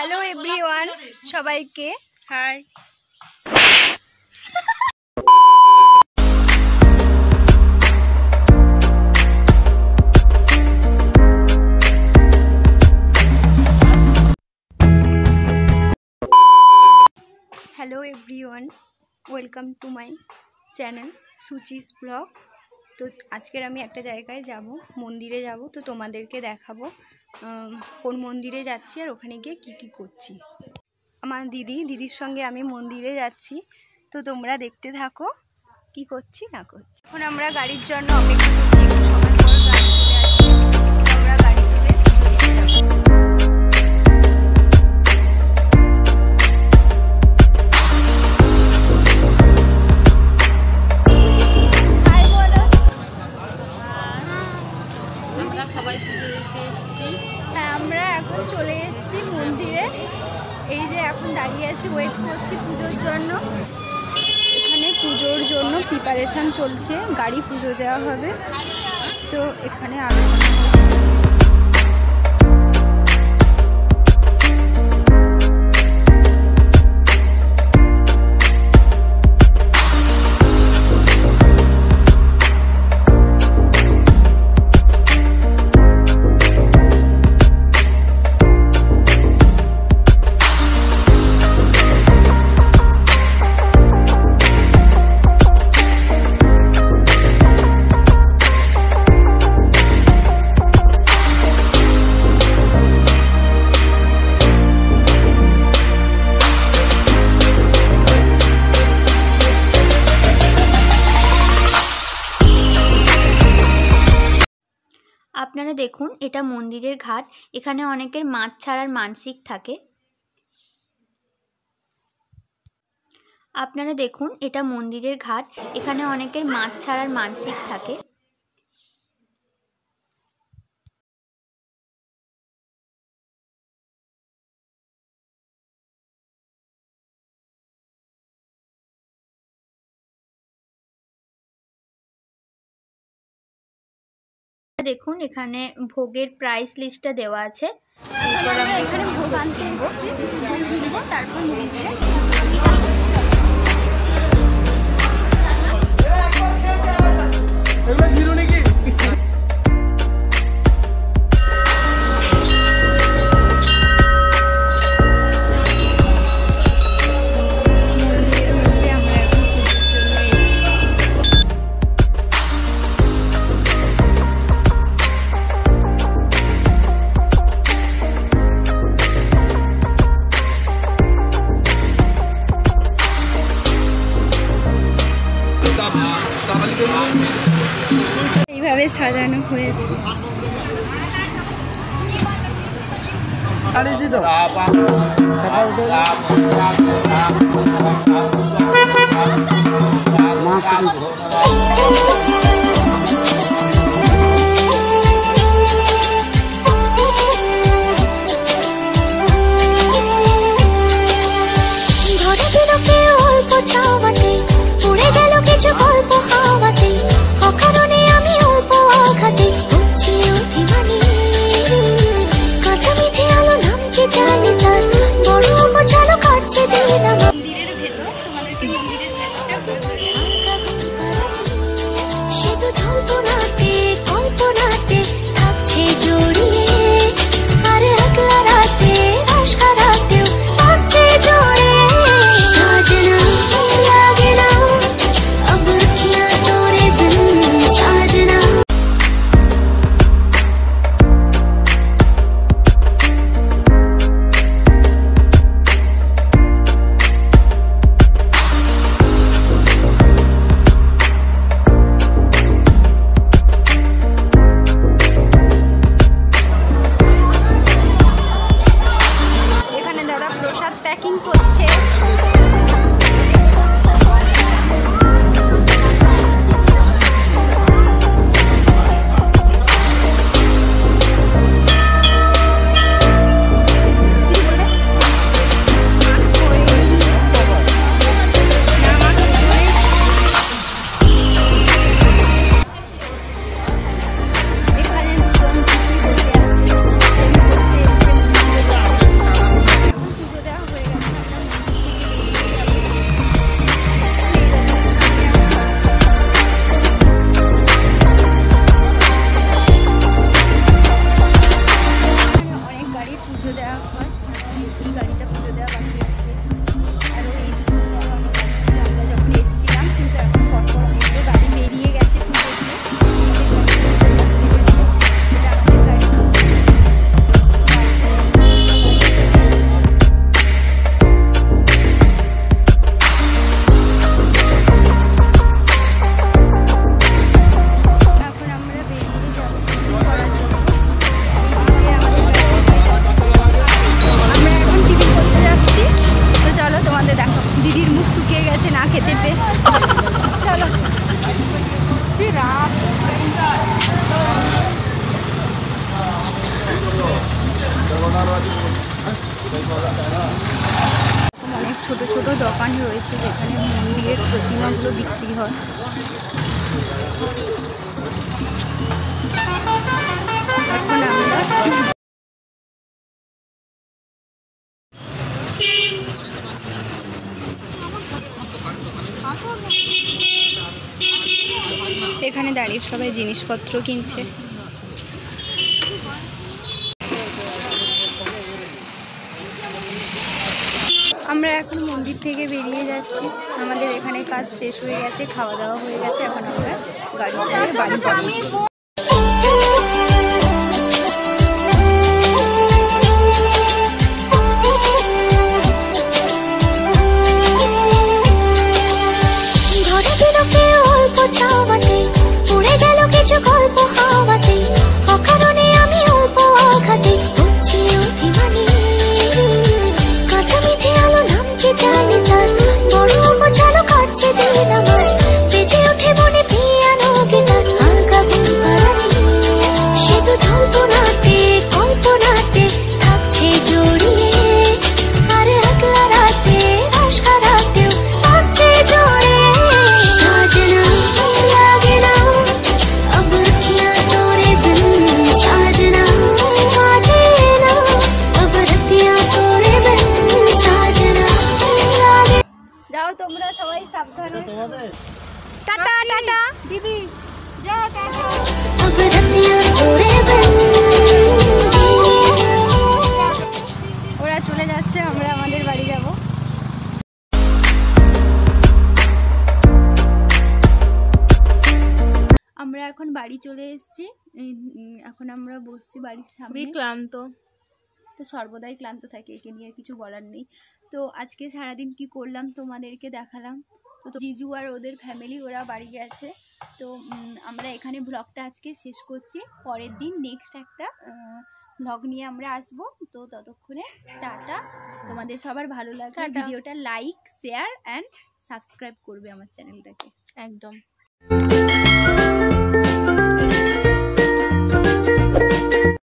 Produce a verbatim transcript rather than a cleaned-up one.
Hello everyone সবাইকে hi. Hello everyone welcome to my channel Suchi's blog. तो आजकेर आमी एक जायगाय যাব, मंदिरे যাব। तो তোমাদেরকে দেখাবো কোন মন্দিরে যাচ্ছি আর ওখানে গিয়ে কি কি করছি। আমার দিদি দিদির সঙ্গে আমি মন্দিরে যাচ্ছি, তো তোমরা দেখতে থাকো কি করছি না করছি। এখন আমরা গাড়ির জন্য অপেক্ষা করছি, একটু সময় পর গাড়ি চলে আসছে, আমরা গাড়ি তুলে পুজো দিতে যাব। হ্যাঁ, আমরা এখন চলে এসেছি মন্দিরে। এই যে এখন দাঁড়িয়ে আছি, ওয়েট করছি পুজোর জন্য। এখানে পুজোর জন্য প্রিপারেশন চলছে, গাড়ি পুজো দেওয়া হবে, তো এখানে আলোচনা হচ্ছে। আপনারা দেখুন, এটা মন্দিরের ঘাট। এখানে অনেকের মাছ ছাড়ার মানসিক থাকে। আপনারা দেখুন, এটা মন্দিরের ঘাট। এখানে অনেকের মাছ ছাড়ার মানসিক থাকে। দেখুন, এখানে ভোগের প্রাইস লিস্টটা দেওয়া আছে। এরপর আমরা এখানে ভোগ আনতে এসেছি, ভোগ কিনবো, তারপর মন্দিরে এইভাবে সাজানো হয়েছে। সে ভাগ হয়। এই গাড়িটা পুজো দেওয়া বাকি আছে, আরও এই আমরা যখন এসেছিলাম, কিন্তু এখন পরপর অনেকগুলো গাড়ি বেরিয়ে গেছে পুজোতে। এটা আমাদের গাড়ি। দিদির মুখ শুকিয়ে গেছে না খেতে পেয়ে। চলো অনেক ছোট ছোট দোকান রয়েছে যেখানে মন্দিরের প্রতিমাগুলো বিক্রি হয়। এখন আমরা এখানে দাঁড়িয়ে সবাই জিনিসপত্র কিনছে। আমরা এখন মন্দির থেকে বেরিয়ে যাচ্ছি। আমাদের এখানে কাজ শেষ হয়ে গেছে, খাওয়া দাওয়া হয়ে গেছে। এখন আমরা গাড়ি করে বাড়ি যাবো। তোমরা সবাই সাবধানে। টাটা টাটা দিদি, যাও টাটা। ওরা চলে যাচ্ছে, আমরা আমাদের বাড়ি যাব। আমরা এখন বাড়ি চলে এসেছি। এখন আমরা বসছি বাড়ির সামনে। ক্লান্ত তো সর্বদাই ক্লান্ত থাকে, একে নিয়ে কিছু বলার নেই। তো আজকে সারাদিন কি করলাম তোমাদেরকে দেখালাম। তো জিজু আর ওদের ফ্যামিলি ওরা বাড়ি গেছে। তো আমরা এখানে ব্লগটা আজকে শেষ করছি। পরের দিন নেক্সট একটা ব্লগ নিয়ে আমরা আসবো। তো ততক্ষণে টাটা। তোমাদের সবার ভালো লাগবে ভিডিওটা লাইক শেয়ার অ্যান্ড সাবস্ক্রাইব করবে আমার চ্যানেলটাকে। একদম।